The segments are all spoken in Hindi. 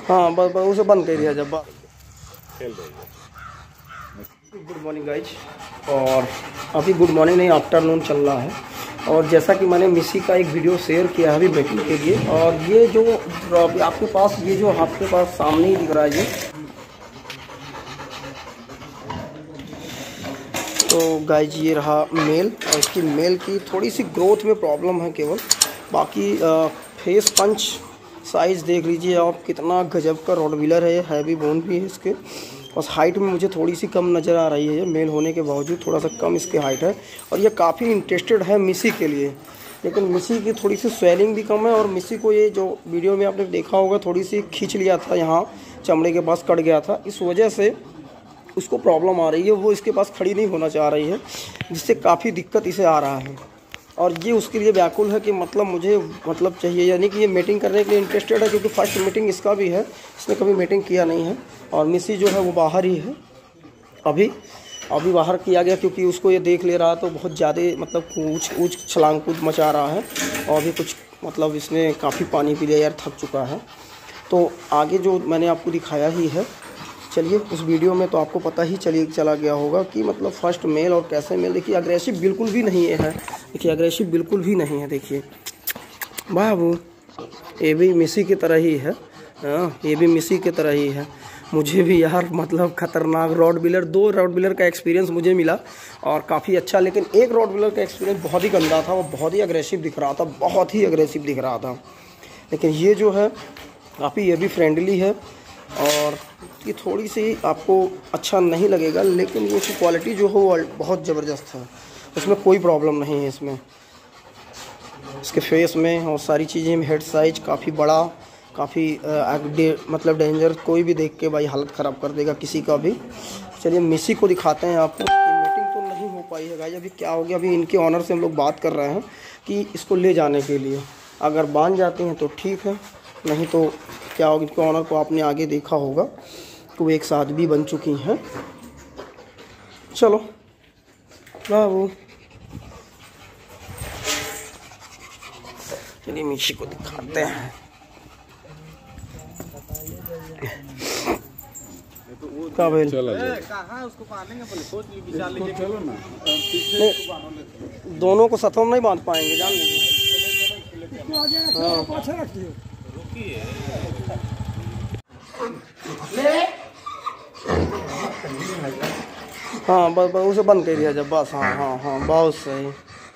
हाँ बस उसे बंद कर दिया जब खेल रही है। गुड मॉर्निंग गाइज, और अभी गुड मॉर्निंग नहीं आफ्टरनून चल रहा है। और जैसा कि मैंने मिसी का एक वीडियो शेयर किया है अभी ब्रेकिंग के लिए, और ये जो आपके पास ये जो आपके पास सामने ही दिख रहा है ये, तो गाइज ये रहा मेल। और इसकी मेल की थोड़ी सी ग्रोथ में प्रॉब्लम है केवल, बाकी फेस पंच साइज़ देख लीजिए आप, कितना गजब का रॉटवीलर है, हैवी बोन भी है इसके। बस हाइट में मुझे थोड़ी सी कम नज़र आ रही है, ये मेल होने के बावजूद थोड़ा सा कम इसकी हाइट है। और ये काफ़ी इंटरेस्टेड है मिसी के लिए, लेकिन मिसी की थोड़ी सी स्वेलिंग भी कम है। और मिसी को ये जो वीडियो में आपने देखा होगा थोड़ी सी खींच लिया था, यहाँ चमड़े के पास कट गया था, इस वजह से उसको प्रॉब्लम आ रही है, वो इसके पास खड़ी नहीं होना चाह रही है, जिससे काफ़ी दिक्कत इसे आ रहा है। और ये उसके लिए व्याकुल है कि मुझे चाहिए, यानी कि ये मीटिंग करने के लिए इंटरेस्टेड है, क्योंकि फर्स्ट मीटिंग इसका भी है, इसने कभी मीटिंग किया नहीं है। और मिसी जो है वो बाहर ही है, अभी बाहर किया गया क्योंकि उसको ये देख ले रहा तो बहुत ज़्यादा ऊँच छलांग कूद मचा रहा है। और भी कुछ इसने काफ़ी पानी पी लिया यार, थक चुका है। तो आगे जो मैंने आपको दिखाया ही है, चलिए उस वीडियो में तो आपको पता ही चला गया होगा कि फर्स्ट मेल और कैसे मेल। देखिए अग्रेसिव बिल्कुल भी नहीं है, देखिए अग्रेसिव बिल्कुल भी नहीं है। देखिए बाबू, ये भी मिसी की तरह ही है, हाँ ये भी मिसी की तरह ही है। मुझे भी यार ख़तरनाक रॉटवीलर, 2 रॉटवीलर का एक्सपीरियंस मुझे मिला और काफ़ी अच्छा, लेकिन एक रॉटवीलर का एक्सपीरियंस बहुत ही गंदा था, वो बहुत ही अग्रेसिव दिख रहा था, बहुत ही अग्रेसिव दिख रहा था। लेकिन ये जो है काफ़ी ये भी फ्रेंडली है, और ये थोड़ी सी आपको अच्छा नहीं लगेगा, लेकिन ये उसकी क्वालिटी जो है वो बहुत ज़बरदस्त है, उसमें कोई प्रॉब्लम नहीं है। इसमें इसके फेस में और सारी चीज़ें में हेड साइज काफ़ी बड़ा, काफ़ी डेंजर, कोई भी देख के भाई हालत ख़राब कर देगा किसी का भी। चलिए मिसी को दिखाते हैं आपको। मीटिंग तो नहीं हो पाई है गाइस, अभी क्या हो गया, अभी इनके ऑनर से हम लोग बात कर रहे हैं कि इसको ले जाने के लिए, अगर मान जाते हैं तो ठीक है, नहीं तो क्या होगा। इनके ऑनर को आपने आगे देखा होगा कि वो एक साथ भी बन चुकी हैं। चलो बाबू, चलिए मिसी को दिखाते हैं। क्या भाई उसको चलो ना, दोनों को सतों नहीं बांध पाएंगे, जान लीजिए। हाँ बस उसे बंद कर दिया जब, बस हाँ हाँ हाँ बहुत सही।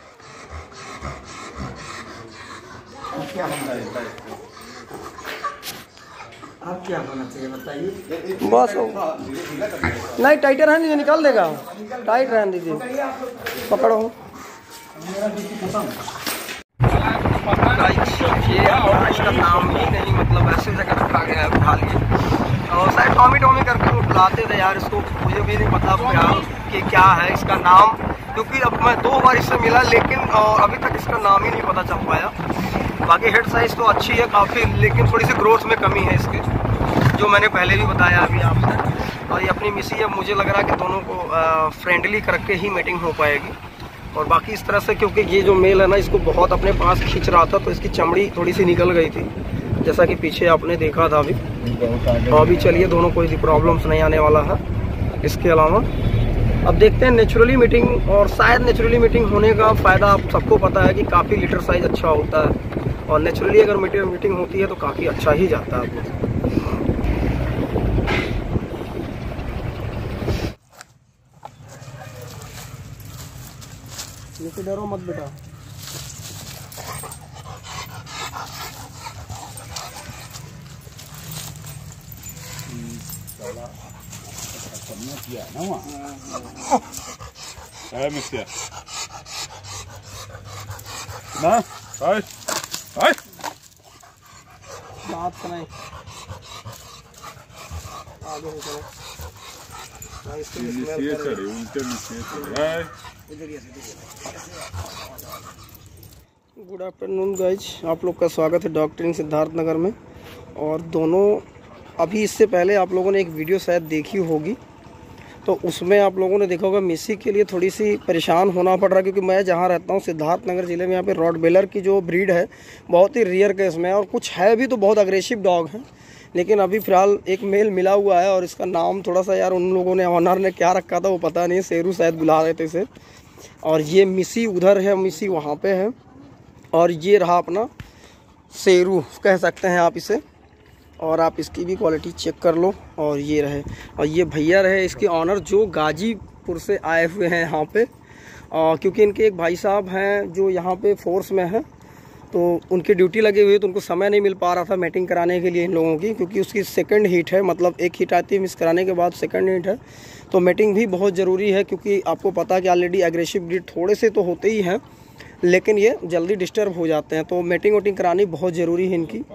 आप क्या होना चाहिए बताइए? बस नहीं, टाइटर रहने दीजिए, निकाल देगा, टाइट रहने दीजिए, पकड़ो। ये इसका नाम ही नहीं, ऐसे जगह रखा गया है, उठा लिए और शायद टॉमी करके बुलाते थे यार इसको, मुझे भी नहीं पता कि क्या है इसका नाम, क्योंकि अब मैं 2 बार इससे मिला, लेकिन अभी तक इसका नाम ही नहीं पता चल पाया। बाकी हेड साइज़ तो अच्छी है काफ़ी, लेकिन थोड़ी सी ग्रोथ में कमी है इसके, जो मैंने पहले भी बताया अभी आपसे। और ये अपनी मिसी, अब मुझे लग रहा है कि दोनों को फ्रेंडली करके ही मीटिंग हो पाएगी। और बाकी इस तरह से, क्योंकि ये जो मेल है ना, इसको बहुत अपने पास खींच रहा था, तो इसकी चमड़ी थोड़ी सी निकल गई थी, जैसा कि पीछे आपने देखा था अभी। तो अभी चलिए, दोनों कोई प्रॉब्लम्स नहीं आने वाला है। इसके अलावा अब देखते हैं नेचुरली मीटिंग, और शायद नेचुरली मीटिंग होने का फ़ायदा आप सबको पता है कि काफ़ी लीटर साइज़ अच्छा होता है, और नेचुरली अगर मीटिंग होती है तो काफ़ी अच्छा ही जाता है। ये डरो मत बेटा, किया ना बात नहीं आगे हो चलो। गुड आफ्टरनून गाइज, आप लोग का स्वागत है डॉक्टरिंग सिद्धार्थ नगर में। और दोनों अभी इससे पहले आप लोगों ने एक वीडियो शायद देखी होगी, तो उसमें आप लोगों ने देखा होगा मिसी के लिए थोड़ी सी परेशान होना पड़ रहा है, क्योंकि मैं जहाँ रहता हूँ सिद्धार्थ नगर ज़िले में, यहाँ पे रॉटवेलर की जो ब्रीड है बहुत ही रेयर केस में है, और कुछ है भी तो बहुत अग्रेसिव डॉग हैं। लेकिन अभी फ़िलहाल एक मेल मिला हुआ है और इसका नाम थोड़ा सा यार उन लोगों ने, ऑनर ने क्या रखा था वो पता नहीं, शेरू शायद बुला रहे थे इसे। और ये मिसी उधर है, मिसी वहाँ पे है, और ये रहा अपना शेरू कह सकते हैं आप इसे। और आप इसकी भी क्वालिटी चेक कर लो। और ये रहे, और ये भैया रहे इसके ऑनर जो गाजीपुर से आए हुए हैं यहाँ पे, क्योंकि इनके एक भाई साहब हैं जो यहाँ पे फोर्स में हैं, तो उनकी ड्यूटी लगी हुई है, तो उनको समय नहीं मिल पा रहा था मीटिंग कराने के लिए इन लोगों की, क्योंकि उसकी सेकंड हीट है, मतलब एक हीट आती है मिस कराने के बाद सेकंड हीट है, तो मीटिंग भी बहुत ज़रूरी है। क्योंकि आपको पता है कि ऑलरेडी एग्रेसिव ब्रीड थोड़े से तो होते ही हैं, लेकिन ये जल्दी डिस्टर्ब हो जाते हैं, तो मीटिंग वोटिंग करानी बहुत ज़रूरी है इनकी।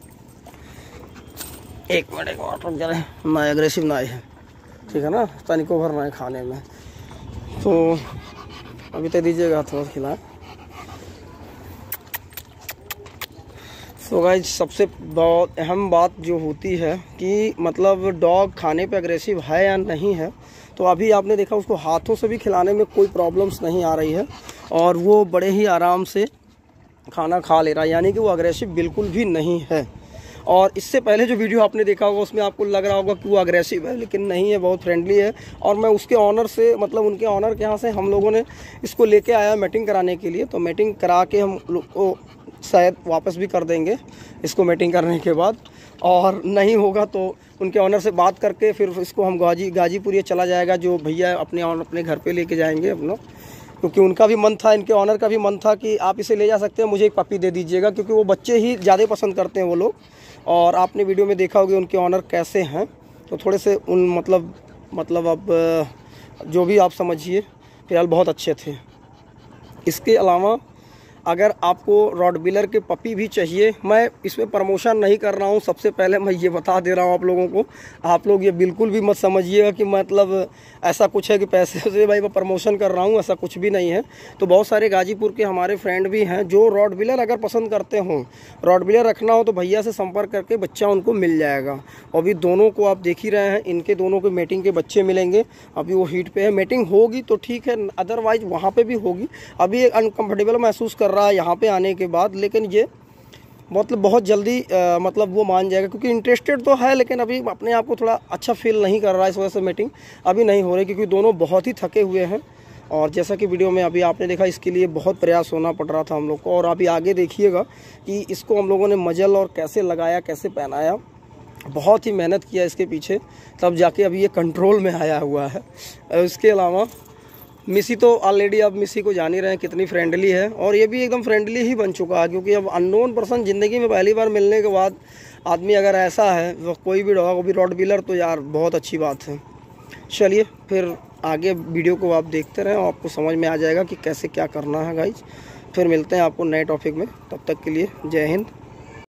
एक मिनट रुक जा रहे, ना एग्रेसिव ना है, ठीक है ना, तनिको भरना है खाने में, तो अभी तो दीजिएगा थोड़ा खिलाएं। तो गाइस सबसे बहुत अहम बात जो होती है कि मतलब डॉग खाने पे अग्रेसिव है या नहीं है, तो अभी आपने देखा उसको हाथों से भी खिलाने में कोई प्रॉब्लम्स नहीं आ रही है और वो बड़े ही आराम से खाना खा ले रहा है, यानी कि वो अग्रेसिव बिल्कुल भी नहीं है। और इससे पहले जो वीडियो आपने देखा होगा उसमें आपको लग रहा होगा कि वो अग्रेसिव है, लेकिन नहीं है, बहुत फ्रेंडली है। और मैं उसके ऑनर से, मतलब उनके ऑनर के यहाँ से हम लोगों ने इसको लेके आया मीटिंग कराने के लिए, तो मीटिंग करा के हम लोग को शायद वापस भी कर देंगे इसको मीटिंग करने के बाद, और नहीं होगा तो उनके ऑनर से बात करके फिर इसको हम गाजीपुर ये चला जाएगा, जो भैया अपने घर पे लेके जाएंगे अपना, क्योंकि उनका भी मन था, इनके ऑनर का भी मन था कि आप इसे ले जा सकते हैं, मुझे एक पपी दे दीजिएगा, क्योंकि वो बच्चे ही ज़्यादा पसंद करते हैं वो लोग। और आपने वीडियो में देखा होगा उनके ऑनर कैसे हैं, तो थोड़े से उन मतलब अब जो भी आप समझिए, फिलहाल बहुत अच्छे थे। इसके अलावा अगर आपको रॉटविलर के पपी भी चाहिए, मैं इसमें प्रमोशन नहीं कर रहा हूँ, सबसे पहले मैं ये बता दे रहा हूँ आप लोगों को, आप लोग ये बिल्कुल भी मत समझिएगा कि मतलब ऐसा कुछ है कि पैसे से भाई मैं प्रमोशन कर रहा हूँ, ऐसा कुछ भी नहीं है। तो बहुत सारे गाजीपुर के हमारे फ्रेंड भी हैं जो रॉटविलर अगर पसंद करते हों, रॉटविलर रखना हो तो भैया से संपर्क करके बच्चा उनको मिल जाएगा। अभी दोनों को आप देख ही रहे हैं, इनके दोनों के मेटिंग के बच्चे मिलेंगे। अभी वो हीट पे है, मेटिंग होगी तो ठीक है, अदरवाइज वहाँ पे भी होगी। अभी एक अनकम्फर्टेबल महसूस कर रहा है यहाँ पे आने के बाद, लेकिन ये मतलब बहुत जल्दी मतलब वो मान जाएगा, क्योंकि इंटरेस्टेड तो है, लेकिन अभी अपने आप को थोड़ा अच्छा फील नहीं कर रहा है, इस वजह से मीटिंग अभी नहीं हो रही, क्योंकि दोनों बहुत ही थके हुए हैं। और जैसा कि वीडियो में अभी आपने देखा, इसके लिए बहुत प्रयास होना पड़ रहा था हम लोग को। और अभी आगे देखिएगा कि इसको हम लोगों ने मजल और कैसे लगाया, कैसे पहनाया, बहुत ही मेहनत किया इसके पीछे, तब जाके अभी ये कंट्रोल में आया हुआ है। उसके अलावा मिसी तो ऑलरेडी आप मिसी को जान ही रहे हैं कितनी फ्रेंडली है, और ये भी एकदम फ्रेंडली ही बन चुका है, क्योंकि अब अननोन पर्सन ज़िंदगी में पहली बार मिलने के बाद आदमी अगर ऐसा है, तो कोई भी डॉग, भी रॉटविलर, तो यार बहुत अच्छी बात है। चलिए फिर आगे वीडियो को आप देखते रहें और आपको समझ में आ जाएगा कि कैसे क्या करना है गाइज। फिर मिलते हैं आपको नए टॉपिक में, तब तक के लिए जय हिंद।